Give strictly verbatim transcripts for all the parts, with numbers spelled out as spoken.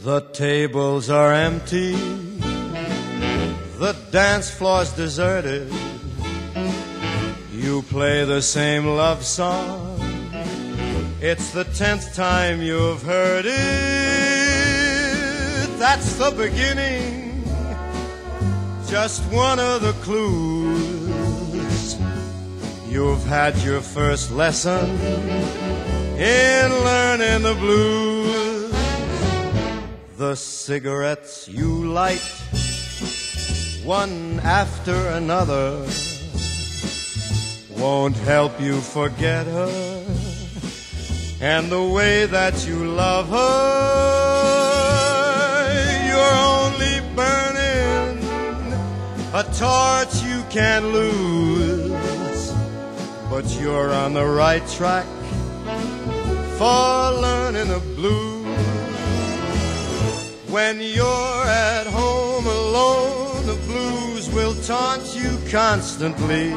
The tables are empty, the dance floor's deserted. You play the same love song, it's the tenth time you've heard it. That's the beginning, just one of the clues. You've had your first lesson in learning the blues. The cigarettes you light, one after another, won't help you forget her and the way that you love her. You're only burning a torch you can't lose, but you're on the right track for learning the blues. When you're at home alone, the blues will taunt you constantly.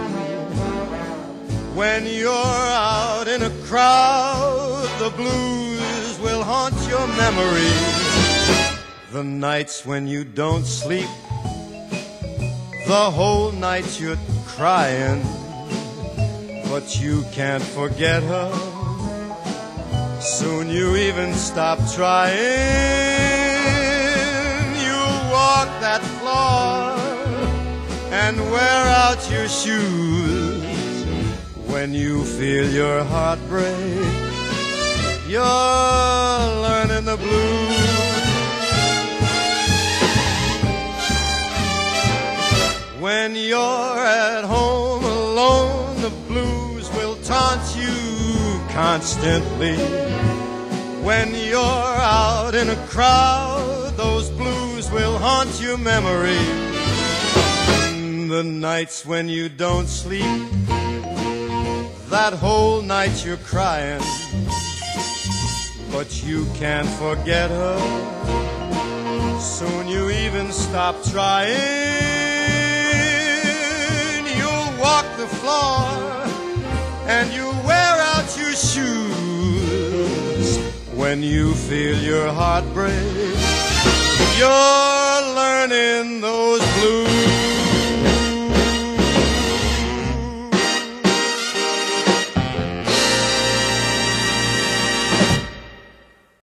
When you're out in a crowd, the blues will haunt your memory. The nights when you don't sleep, the whole night you're crying, but you can't forget her. Soon you even stop trying. You'll walk that floor and wear out your shoes. When you feel your heart break, you're learning the blues. When you're at home alone, the blues will taunt you constantly. When you're out in a crowd, those blues will haunt your memory. The nights when you don't sleep, that whole night you're crying, but you can't forget her. Soon you even stop trying. You'll walk the floor and you wear out your shoes. When you feel your heart break, you're learning those blues.